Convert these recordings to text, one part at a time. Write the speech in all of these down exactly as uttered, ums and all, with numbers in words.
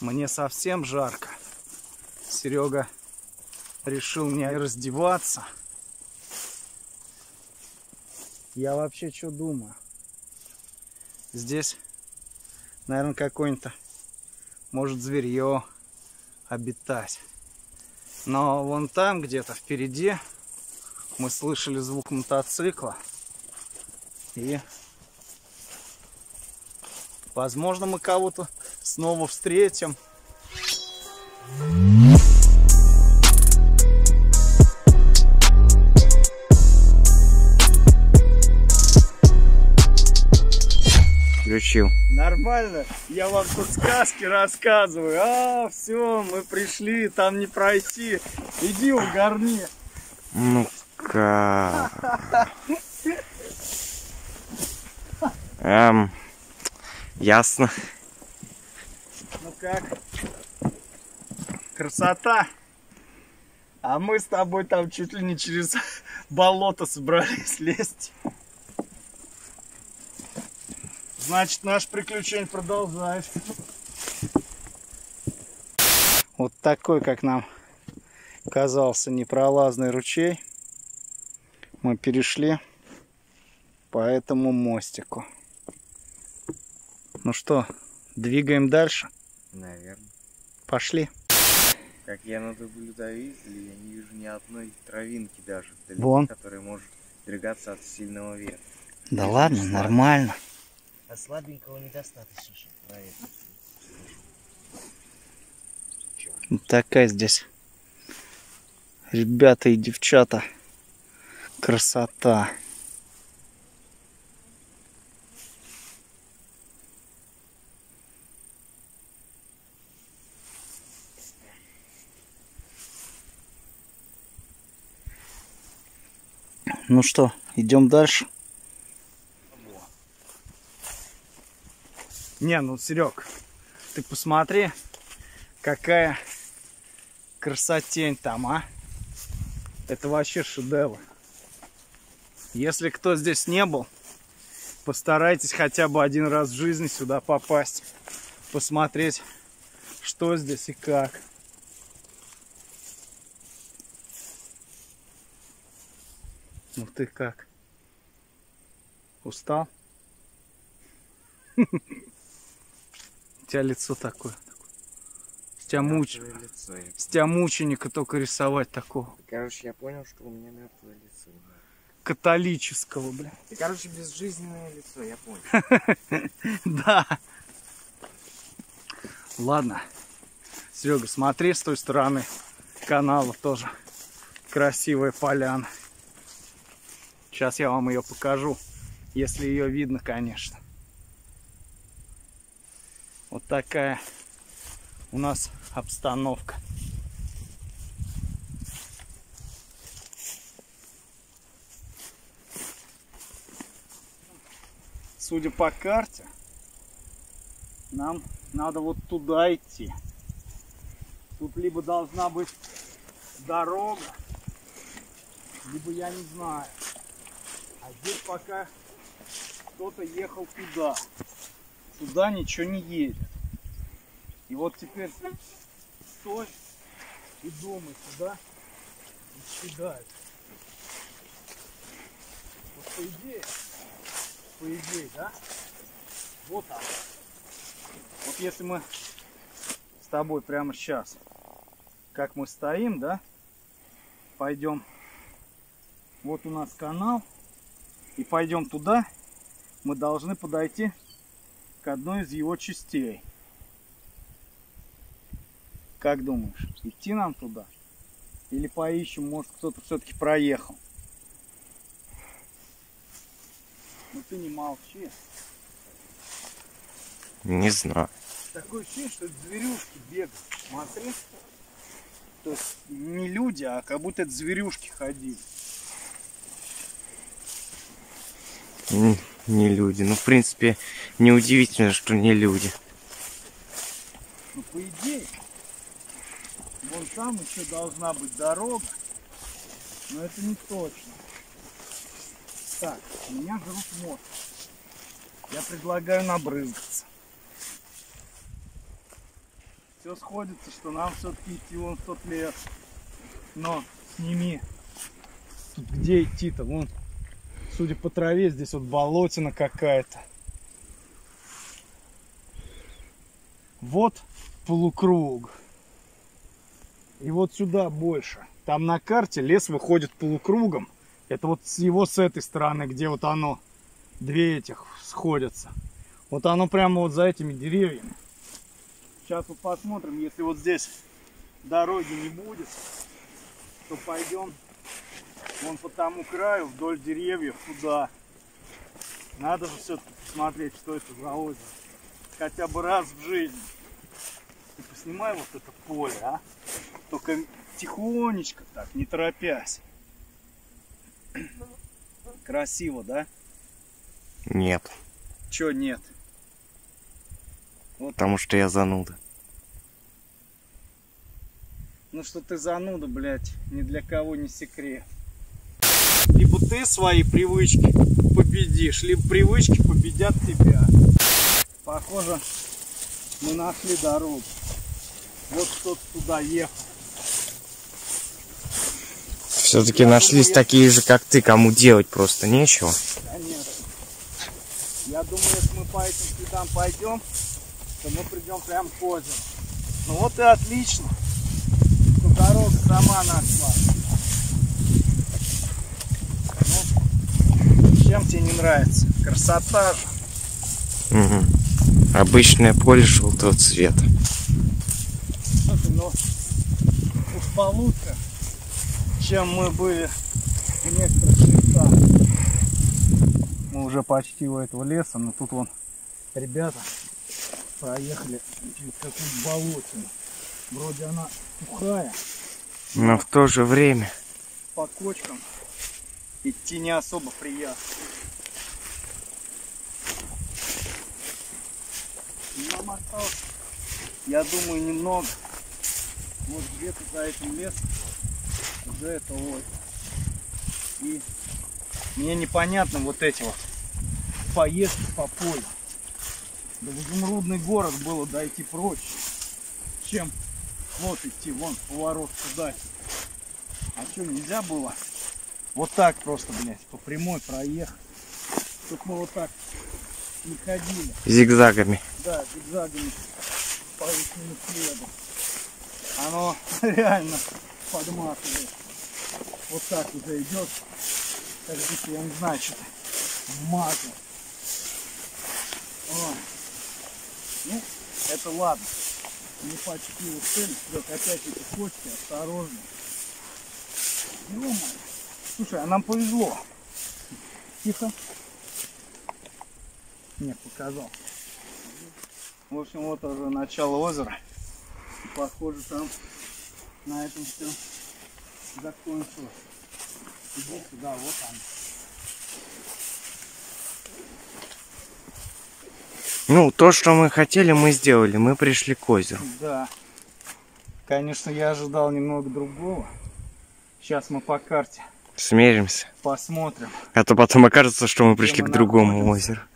Мне совсем жарко. Серега решил не раздеваться. Я вообще что думаю? Здесь, наверное, какой-нибудь, может, зверье обитать. Но вон там, где-то впереди, мы слышали звук мотоцикла. И, возможно, мы кого-то снова встретим. Включил. Нормально, я вам тут сказки рассказываю. А, все, мы пришли, там не пройти. Иди угорни. Ну-ка. Эм, ясно. Ну как? Красота. А мы с тобой там чуть ли не через болото собрались лезть. Значит, наше приключение продолжается. Вот такой, как нам казался, непролазный ручей мы перешли по этому мостику. Ну что, двигаем дальше? Наверное. Пошли. Как я наблюдаю, я не вижу ни одной травинки даже вдалеке, Вон. которая может двигаться от сильного ветра. Да Вижу ладно, лишь нормально. А слабенького недостаточно, чтобы проехать. Вот такая здесь, ребята и девчата, красота. Ну что, идем дальше? Не, ну, Серег, ты посмотри, какая красотень там, а? Это вообще шедевр. Если кто здесь не был, постарайтесь хотя бы один раз в жизни сюда попасть, посмотреть, что здесь и как. Ну ты как? Устал? У тебя лицо такое. С тебя, муч... лицо, я... С тебя мученика только рисовать такого. Короче, я понял, что у меня мертвое лицо. Католического, бля. Ты, короче, безжизненное лицо, я понял. Да. Ладно. Серега, смотри с той стороны канала тоже красивая поляна. Сейчас я вам ее покажу, если ее видно, конечно. Вот такая у нас обстановка. Судя по карте, нам надо вот туда идти. Тут либо должна быть дорога, либо я не знаю. А здесь пока кто-то ехал туда. Туда ничего не едет. И вот теперь стой и думай, куда съедает. Вот по идее, по идее, да? Вот так. Вот если мы с тобой прямо сейчас, как мы стоим, да, пойдем, вот у нас канал, и пойдем туда, мы должны подойти к одной из его частей. Как думаешь, идти нам туда? Или поищем, может, кто-то все-таки проехал? Ну ты не молчи. Не знаю. Такое ощущение, что это зверюшки бегают. Смотри. То есть не люди, а как будто это зверюшки ходили. Не люди. Ну, в принципе, неудивительно, что не люди. Ну, по идее, вон там еще должна быть дорога, но это не точно. Так, меня жрут мозг. Я предлагаю набрызгаться. все сходится, что нам все-таки идти вон в тот лес. Но сними. Тут где идти-то? Вон, судя по траве, здесь вот болотина какая-то. Вот полукруг. И вот сюда больше. Там на карте лес выходит полукругом. Это вот с его с этой стороны, где вот оно, две этих сходятся. Вот оно прямо вот за этими деревьями. Сейчас вот посмотрим, если вот здесь дороги не будет, то пойдем вон по тому краю, вдоль деревьев, туда. Надо же все-таки посмотреть, что это за озеро. Хотя бы раз в жизни. Ты поснимай вот это поле, а? Только тихонечко так, не торопясь. Красиво, да? Нет. Чё нет? Вот. Потому что я зануда. Ну что ты зануда, блядь, ни для кого не секрет. Либо ты свои привычки победишь, либо привычки победят тебя. Похоже, мы нашли дорогу. Вот кто-то туда ехал. Все-таки нашлись думаю, такие я... же, как ты, кому делать просто нечего. Конечно. Я думаю, если мы по этим следам пойдем, то мы придем прямо к озеру. Ну вот и отлично, что дорога сама нашла. Ну, чем тебе не нравится? Красота же. Угу. Обычное поле желтого цвета. Слушай, ну уж получше, чем мы были в некоторых местах. Мы уже почти у этого леса, но тут вон ребята проехали через какую-то болотину. Вроде она сухая, но в то же время по кочкам идти не особо приятно. Нам осталось, я думаю, немного. Вот где-то за этим лесом уже это озеро. И мне непонятно вот эти вот поездки по полю. Да в изумрудный город было дойти проще, чем вот идти вон поворот туда. А что, нельзя было вот так просто, блядь, по прямой проехать? Тут мы вот так не ходили. Зигзагами. Да, зигзагами по этому следу. Оно реально подматывает. Вот так уже идет. Как будто, я не знаю, что-то вмазал. О. Ну, это ладно. Не почти вот цель. Вот опять эти кочки, осторожно. Ё-моё. Слушай, а нам повезло. Тихо. Нет, показал. В общем, вот уже начало озера. И, похоже, там на этом все закончилось. Иди сюда, вот он. Ну, то, что мы хотели, мы сделали. Мы пришли к озеру. Да. Конечно, я ожидал немного другого. Сейчас мы по карте смеримся. Посмотрим. А то потом окажется, что мы пришли мы к другому находимся. озеру.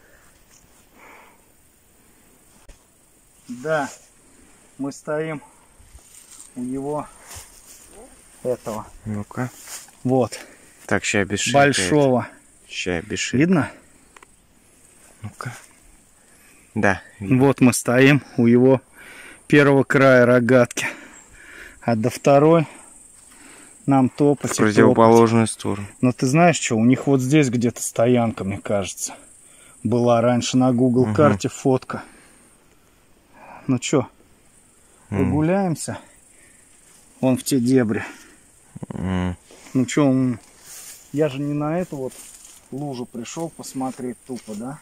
Да, мы стоим у его этого. Ну-ка. Вот. Так, сейчас без шейка. Большого. Сейчас без шейка. Видно? Ну-ка. Да. Видно. Вот мы стоим у его первого края рогатки. А до второй нам топать. В противоположную сторону. Но ты знаешь что? У них вот здесь где-то стоянка, мне кажется. Была раньше на Google угу. карте фотка. Ну что, прогуляемся? Mm. Вон в те дебри. Mm. Ну что, я же не на эту вот лужу пришел посмотреть тупо, да?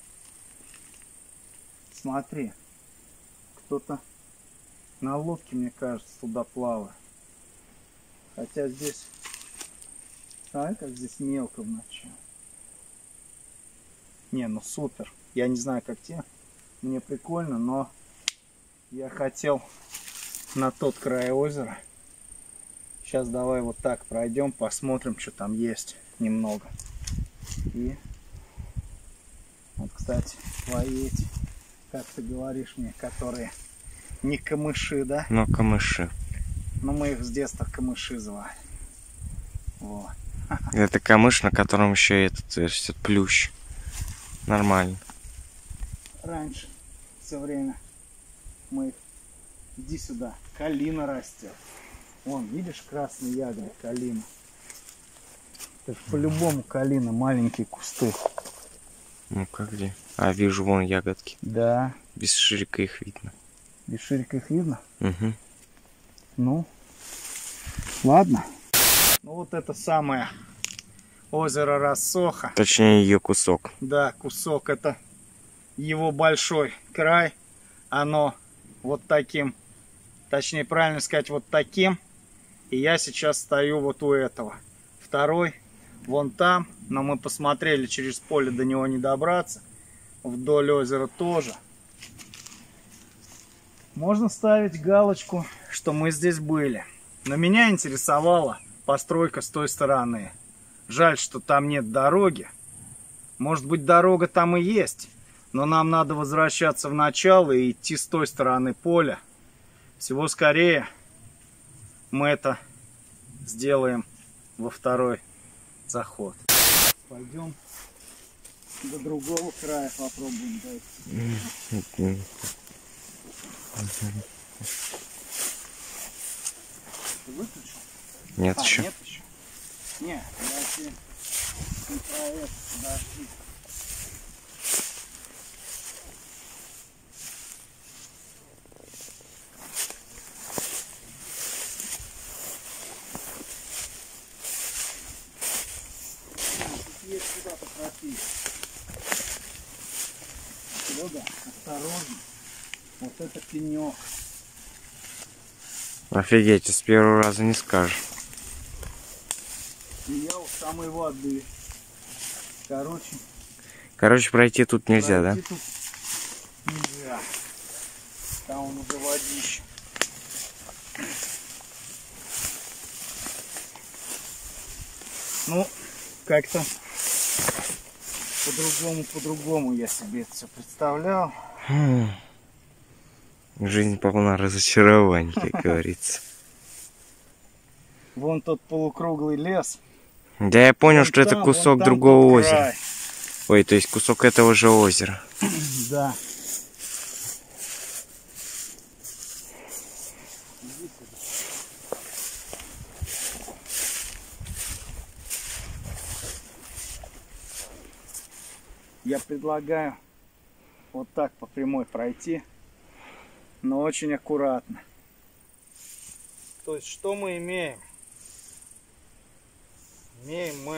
Смотри, кто-то на лодке, мне кажется, туда плавает. Хотя здесь, смотри, как здесь мелко в ночи. Не, ну супер. Я не знаю, как тебе. Мне прикольно, но я хотел на тот край озера. Сейчас давай вот так пройдем, посмотрим, что там есть немного. И вот, кстати, твои эти, как ты говоришь мне, которые Не камыши, да? Но камыши. Но мы их с детства камыши звали. Вот. Это камыш, на котором еще этот растет плющ. Нормально. Раньше, все время, мы их... Иди сюда. Калина растет. Вон, видишь, красные ягоды калина. Это ж по-любому калина, маленькие кусты. Ну-ка где? А, вижу, вон ягодки. Да. Без ширика их видно. Без ширика их видно? Угу. Ну, ладно. Ну вот это самое озеро Рассоха. Точнее, ее кусок. Да, кусок. Это его большой край. Оно вот таким, точнее правильно сказать, вот таким. И я сейчас стою вот у этого. Второй вон там, но мы посмотрели, через поле до него не добраться. Вдоль озера тоже. Можно ставить галочку, что мы здесь были. Но меня интересовала постройка с той стороны. Жаль, что там нет дороги. Может быть, дорога там и есть, но нам надо возвращаться в начало и идти с той стороны поля. Всего скорее мы это сделаем во второй заход. Пойдем до другого края, попробуем дойти. Ты выключил? Нет, а, еще. Нет еще. Не, я тебе не про это, подожди. Есть куда-то пройти. Серега, осторожно. Вот это пенек. Офигеть, с первого раза не скажешь. И я у самой воды. Короче. Короче, пройти тут нельзя, пройти да? Тут нельзя. Там он уже водище. Ну, как-то по-другому, по-другому я себе это все представлял. Хм. Жизнь полна разочарований, как говорится. Вон тот полукруглый лес. Да я понял, Вон что это там, кусок вон там другого тот озера. край. Ой, то есть кусок этого же озера. Да. Я предлагаю вот так по прямой пройти, но очень аккуратно. То есть что мы имеем? Имеем мы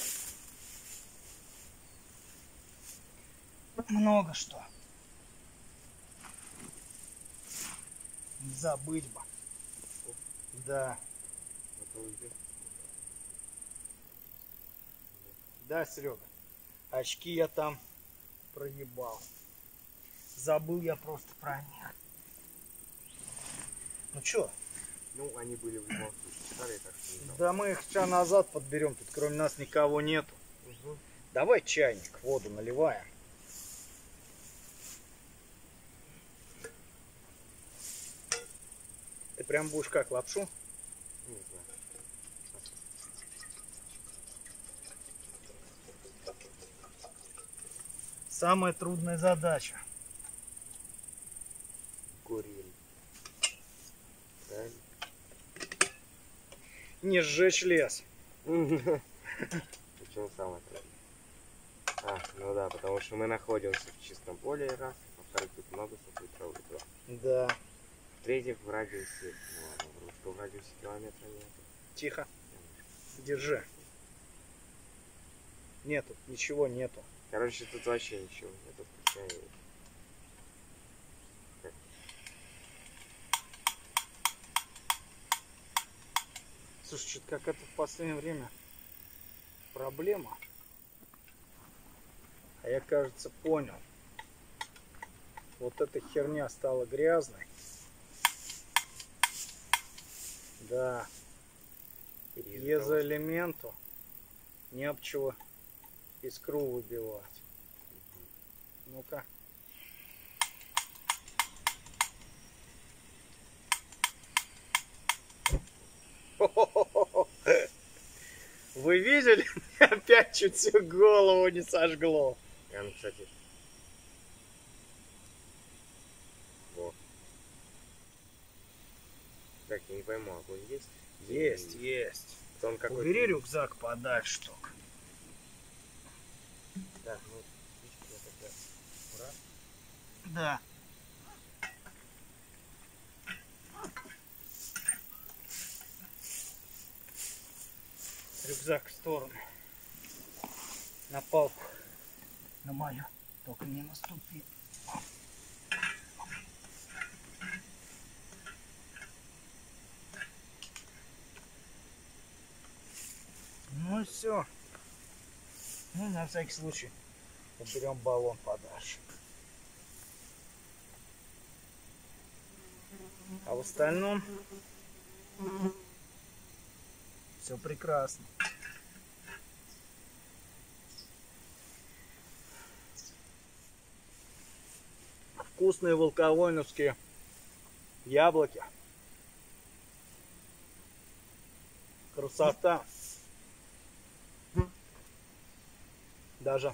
много что. Не забыть бы. Да. Да, Серега. Очки я там проебал. Забыл я просто про них. Ну чё? Ну, они были в любом случае старые, так что не знаю. Да мы их сейчас назад подберем. Тут кроме нас никого нету. Угу. Давай чайник, воду наливаем. Ты прям будешь как, лапшу? Не знаю. Самая трудная задача. Курили. Правильно? Не сжечь лес. Причем самое трудное. А, ну да, потому что мы находимся в чистом поле, раз. Во-вторых, тут много сухой травы, два. Да. В-третьих, в радиусе, ну ладно, вру, что в радиусе километра нет. Тихо. Держи. Нету, ничего нету. Короче, тут вообще ничего нету, включая... Как? Слушай, что-то как это в последнее время проблема. А я, кажется, понял. Вот эта херня стала грязной. Да. Изоэлементу не об чего искру выбивать. Ну-ка. Вы видели? Опять чуть всю голову не сожгло. Я, ну, кстати... Во. Так, я не пойму, огонь есть? Есть, есть. Он какой-то... Убери рюкзак подальше только. Так, ну, я тогда... Ура. Да. Рюкзак в сторону. На палку. На мою. Только не наступи. Ну и все. Ну, на всякий случай уберем баллон подальше. А в остальном все прекрасно. Вкусные волковойновские яблоки. Красота. Даже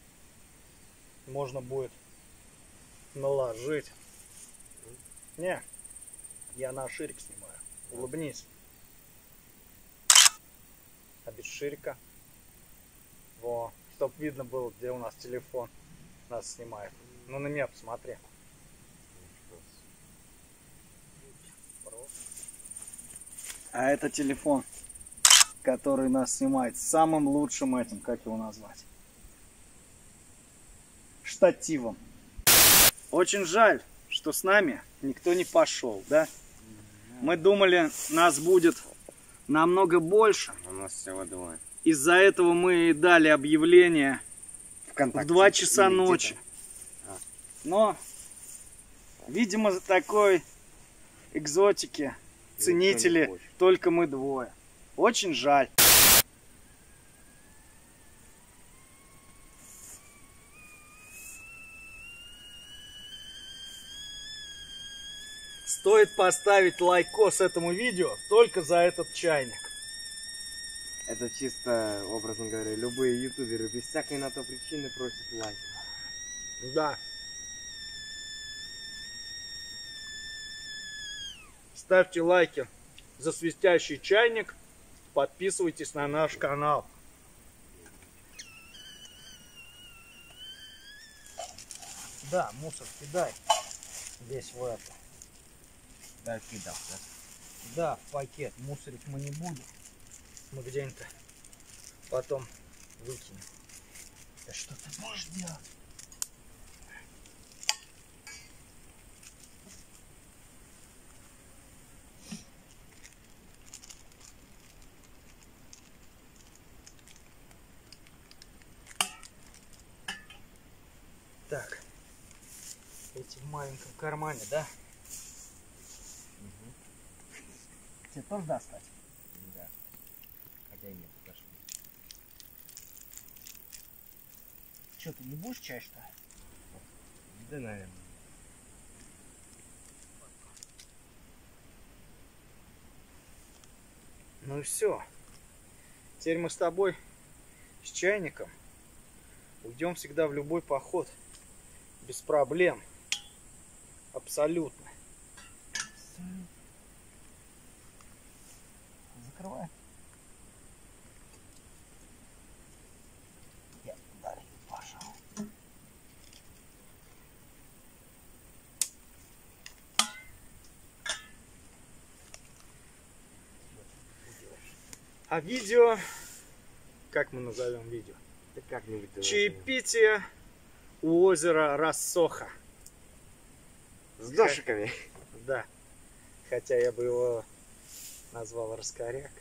можно будет наложить. Не, я на ширик снимаю. Улыбнись. А без ширика. Во, чтоб видно было, где у нас телефон нас снимает. Ну на меня посмотри. А это телефон, который нас снимает с самым лучшим этим, как его назвать? Штативом. Очень жаль, что с нами никто не пошел, да? Мы думали, нас будет намного больше. У нас всего двое. Из-за этого мы дали объявление ВКонтакте. в два часа Или ночи. А. Но, видимо, такой экзотики, ценители, не только мы двое. Очень жаль. Стоит поставить лайкос этому видео только за этот чайник. Это чисто, образно говоря, любые ютуберы без всякой на то причины просят лайк. Да. Ставьте лайки за свистящий чайник. Подписывайтесь на наш канал. Да, мусор кидай весь в это. Да, кидал, да? Да, в пакет. Мусорить мы не будем. Мы где-нибудь потом выкинем. Да что ты будешь делать? Так. Эти в маленьком кармане, да? Угу. Тебе тоже достать? Да. Хотя нет, пошли. Что, ты не будешь чай, что ли? Да, наверное. Ну и все. Теперь мы с тобой с чайником уйдем всегда в любой поход. Без проблем. Абсолютно. Закрывай. Я ударил, пошел. А видео, как мы назовем видео? Да как-нибудь. Чаепитие у озера Рассоха. С дошиками. Да. Хотя я бы его назвал Раскоряка.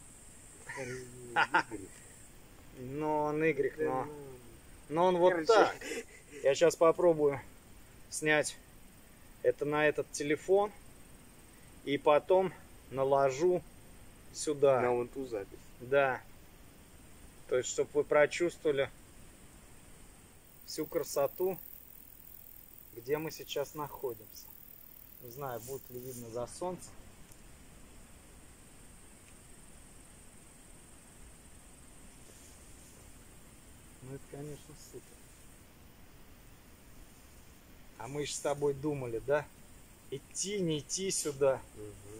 Но он Y, но, но он вот Короче. так. Я сейчас попробую снять это на этот телефон и потом наложу сюда. На вон ту запись. Да. То есть, чтобы вы прочувствовали всю красоту, где мы сейчас находимся. Не знаю, будет ли видно за солнцем. Ну это, конечно, супер. А мы же с тобой думали, да? Идти, не идти сюда. Угу.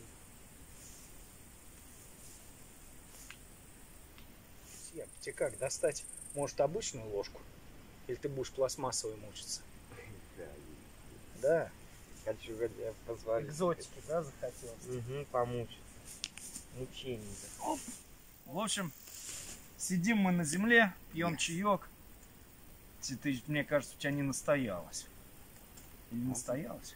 Тебе как, достать, может, обычную ложку? Или ты будешь пластмассовой мучиться? Да. Хочу я позволить. Экзотики, да, захотелось? Угу, помучиться. Мучение. Оп. В общем, сидим мы на земле, пьем yes. чаек. Ты, мне кажется, у тебя не настоялось. Или настоялось?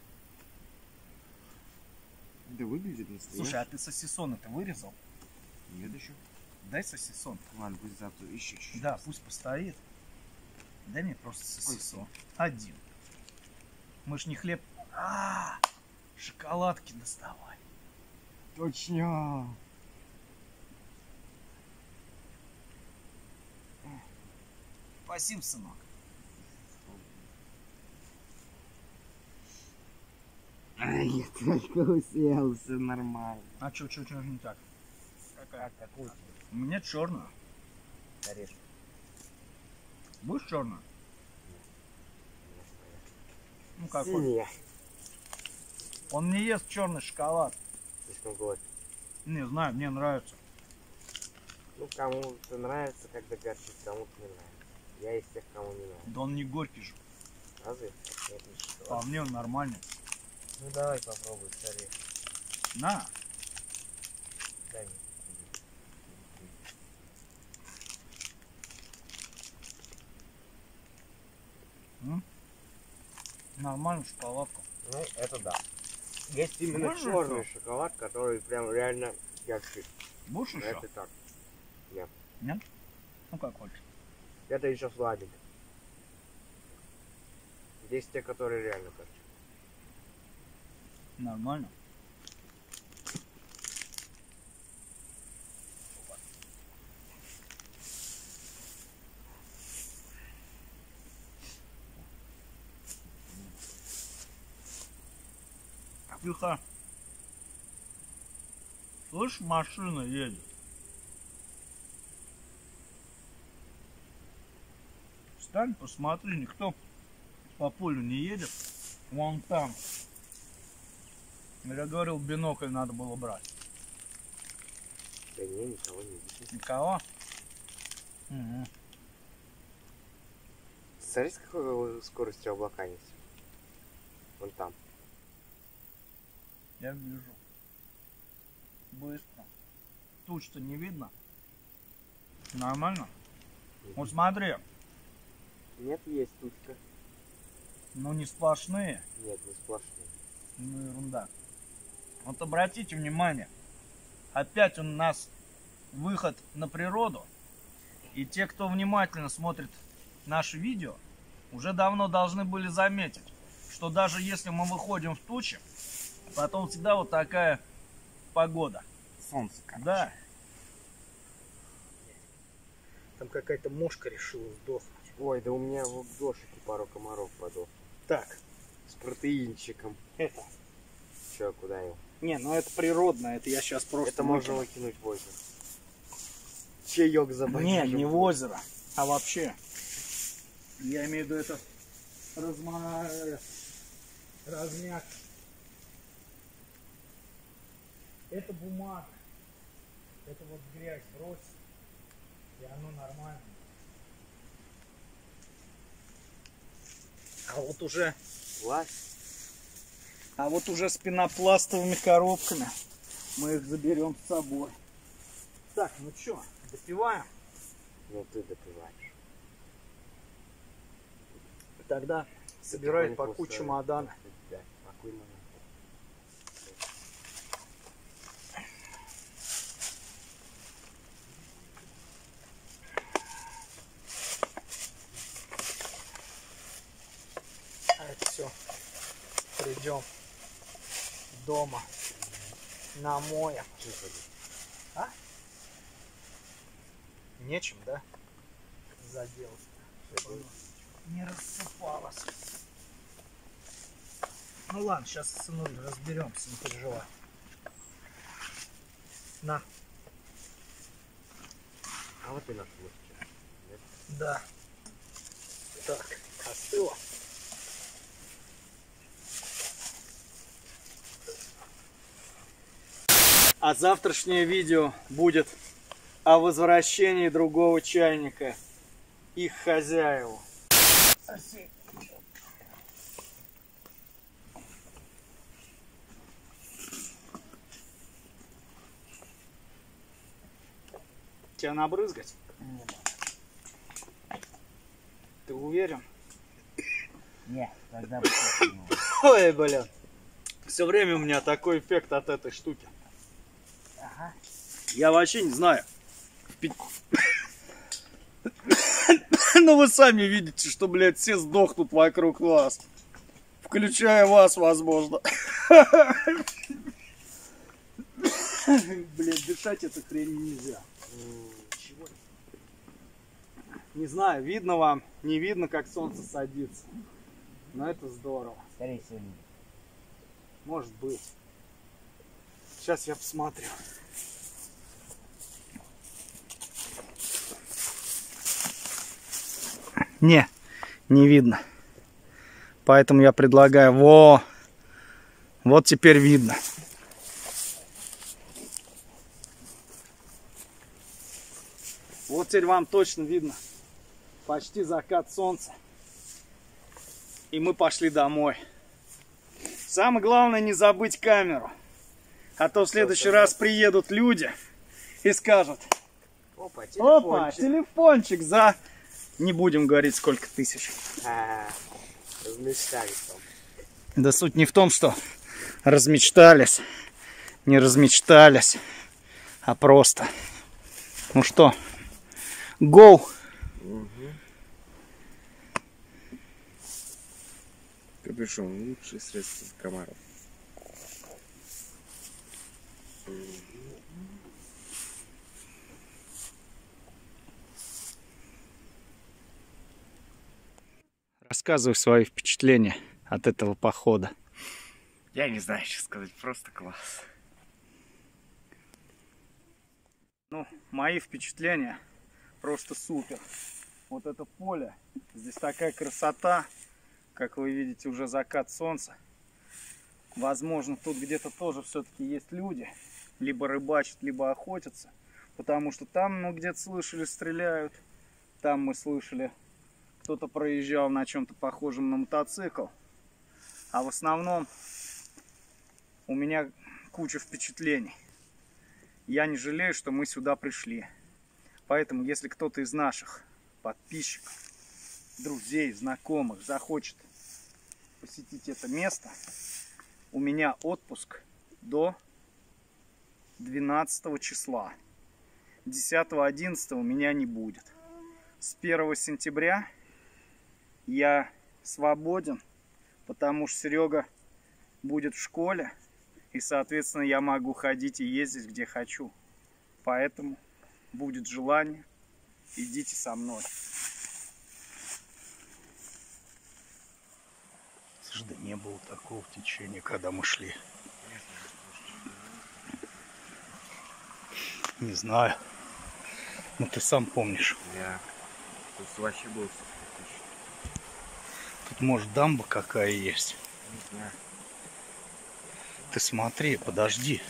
Да выглядит настоящий. Слушай, а ты сосисон это вырезал? Нет еще. Дай сосисон. Ладно, пусть завтра ищи. Да, пусть постоит. Дай мне просто сосисон. Один. Мы ж не хлеб. А, -а, -а шоколадки доставай. Точно. Спасибо, сынок. Я только уселся, нормально. А что, что, что не так? Какая? Какую? У меня черная. Орешка. Будешь черную? Ну какой? Синяя. Он не ест черный шоколад. Слишком горький. Не знаю, мне нравится. Ну, кому-то нравится, когда горчит, кому-то не нравится. Я из тех, кому не нравится. Да он не горький же. Разве? Нет, не шоколад. По мне он нормальный. Ну давай попробуй, скорее. На. Дай мне. М? Нормальную шоколадку. Ну, это да. Есть именно Можно черный что? шоколад, который прям реально горчит. Будешь еще? Это так. Нет. Нет? Ну как хочешь. Это еще сладенько. Есть те, которые реально горчат. Нормально. Тихо. Слышь, машина едет. Встань, посмотри, никто по полю не едет. Вон там. Я говорил, бинокль надо было брать. Да не, никого не видно. Никого? Угу. Смотри, с какой скоростью облака несет. Вон там. Я вижу. Быстро. Туч-то не видно. Нормально? Угу. Вот смотри. Нет, есть тучка. Ну не сплошные. Нет, не сплошные. Ну ерунда. Вот обратите внимание. Опять у нас выход на природу. И те, кто внимательно смотрит наши видео, уже давно должны были заметить, что даже если мы выходим в тучи, потом всегда вот такая погода. Солнце, короче. Да. Там какая-то мошка решила сдохнуть. Ой, да у меня в дошике пару комаров подох. Так. С протеинчиком. Это. Че, куда его? Не, ну это природно, это я сейчас просто... Это можно выкинуть в озеро. Чаек забыть. Не, не в озеро, а вообще. Я имею в виду это разма... размяк. Это бумага. Это вот грязь брось. И оно нормально. А вот уже... Власть. А вот уже с пенопластовыми коробками мы их заберем с собой. Так, ну что, допиваем? Ну ты допиваешь. Тогда собирай пакуй чемодан. Да, пакуй чемодан. А это все придем дома намоем. А? Нечем, да? Заделать. Чтобы не рассыпалось. Ну ладно, сейчас с сынулей разберемся, не переживай. На. А вот и наш лучше. Да. Так, остыло. А завтрашнее видео будет о возвращении другого чайника, их хозяеву. Тебя набрызгать? Нет. Ты уверен? Нет, тогда... Ой, блин. Все время у меня такой эффект от этой штуки. Ага. Я вообще не знаю. Ну вы сами видите, что, блядь, все сдохнут вокруг вас. Включая вас, возможно. Блядь, дышать этой хрень нельзя. Чего? Не знаю, видно вам, не видно, как солнце садится. Но это здорово. Скорее всего, нет. Может быть. Сейчас я посмотрю. Не, не видно. Поэтому я предлагаю... Во! Вот теперь видно. Вот теперь вам точно видно. Почти закат солнца. И мы пошли домой. Самое главное не забыть камеру. А то в следующий раз приедут люди и скажут: Опа, телефончик. Опа, телефончик за... Не будем говорить, сколько тысяч. А, размечтались там. Да суть не в том, что размечтались, не размечтались, а просто. Ну что, go! Угу. Капюшон — лучшее средство от комаров. Рассказывай свои впечатления от этого похода. Я не знаю, что сказать, просто класс. Ну, мои впечатления просто супер. Вот это поле, здесь такая красота, как вы видите, уже закат солнца. Возможно, тут где-то тоже все-таки есть люди, либо рыбачат, либо охотятся, потому что там, ну, где-то слышали, стреляют, там мы слышали, кто-то проезжал на чем-то похожем на мотоцикл, а в основном у меня куча впечатлений. Я не жалею, что мы сюда пришли. Поэтому, если кто-то из наших подписчиков, друзей, знакомых захочет посетить это место, у меня отпуск до двенадцатого числа. десятого-одиннадцатого меня не будет. С первого сентября я свободен, потому что Серега будет в школе, и, соответственно, я могу ходить и ездить где хочу. Поэтому будет желание, идите со мной. Слушай, да не было такого течения, когда мы шли. Не знаю. Ну ты сам помнишь. Я тут вообще был. Тут, может, дамба какая есть. Не знаю. Ты смотри, подожди.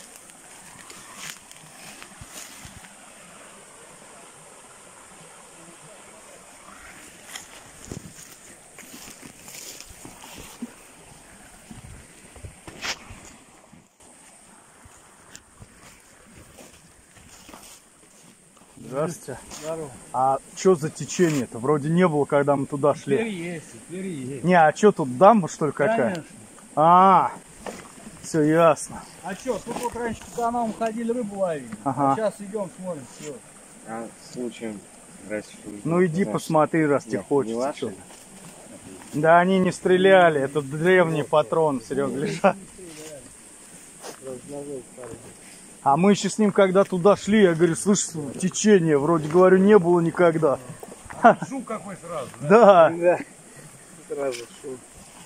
Здравствуйте. Здорово. А что за течение-то? Вроде не было, когда мы туда шли. Теперь есть, теперь есть. Не, а что тут, дамба, что ли, какая? Конечно. А, все ясно. А что, тут вот раньше по каналам ходили, рыбу ловили. Ага. А сейчас идем, смотрим, все. А случаем, раз что Ну иди знаешь, посмотри, раз тебе нет, не хочется. ваши? Чё. Да они не стреляли, это древний патрон, Серега, лежат. А мы еще с ним, когда туда шли, я говорю, слышь, течение, вроде, говорю, не было никогда. Шум какой сразу, да? Да. Да. Сразу шум.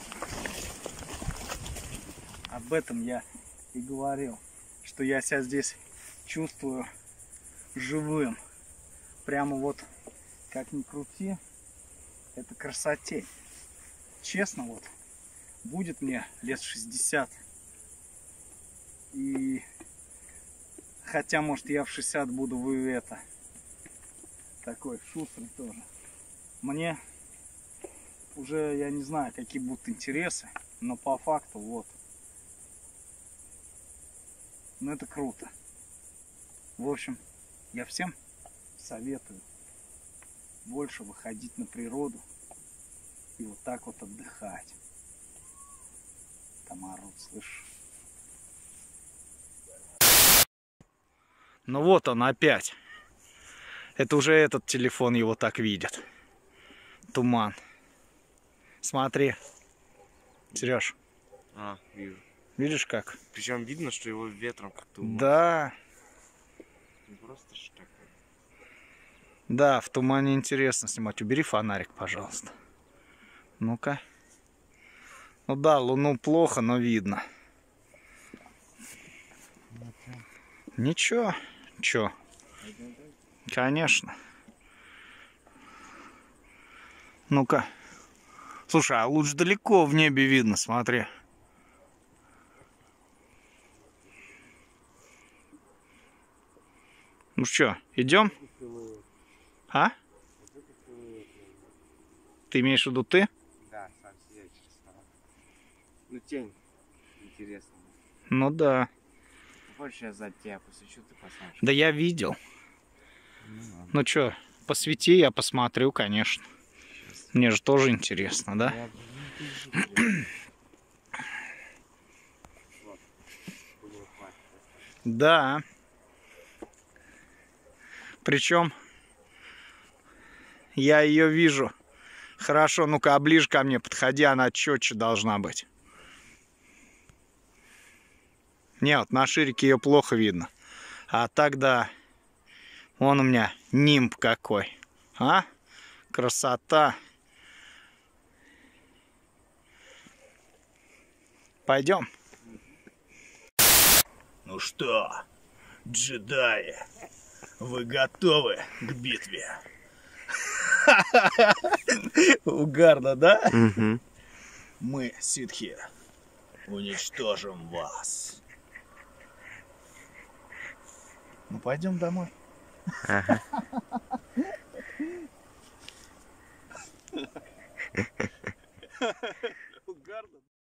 Об этом я и говорил, что я себя здесь чувствую живым. Прямо вот, как ни крути, это красотень. Честно, вот, будет мне лет шестьдесят. И хотя, может, я в шестьдесят буду вы это такой шустрый тоже. Мне уже, я не знаю, какие будут интересы, но по факту вот. Ну это круто. В общем, я всем советую больше выходить на природу и вот так вот отдыхать. Там орут, слышишь? Ну вот он опять. Это уже этот телефон его так видит. Туман. Смотри. Сереж. А, вижу. Видишь как? Причем видно, что его ветром как-то уносит. Да. Не просто ж такое. Да, в тумане интересно снимать. Убери фонарик, пожалуйста. Ну-ка. Ну да, луну плохо, но видно. Ничего. Чё? Конечно. Ну-ка. Слушай, а луч далеко в небе видно, смотри. Ну что, идем? А? Ты имеешь в виду ты? Да, сам сидеть через стол. Ну тень интересная. Ну да. Хочешь, я за тебя посвечу, ты посмотришь. Да я видел. Ну, ладно. Ну что, посвети, я посмотрю, конечно. Мне же тоже интересно, да? Я не вижу. Вот. Будем хватать. Да. Причем я ее вижу. Хорошо, ну-ка, а ближе ко мне подходи, она четче должна быть. Не, вот на ширике ее плохо видно. А тогда вон у меня нимб какой. А? Красота. Пойдем. Ну что, джедаи, вы готовы к битве? Угарно, да? Угу. Мы, ситхи, уничтожим вас. Ну, пойдем домой. Ага. Угарно.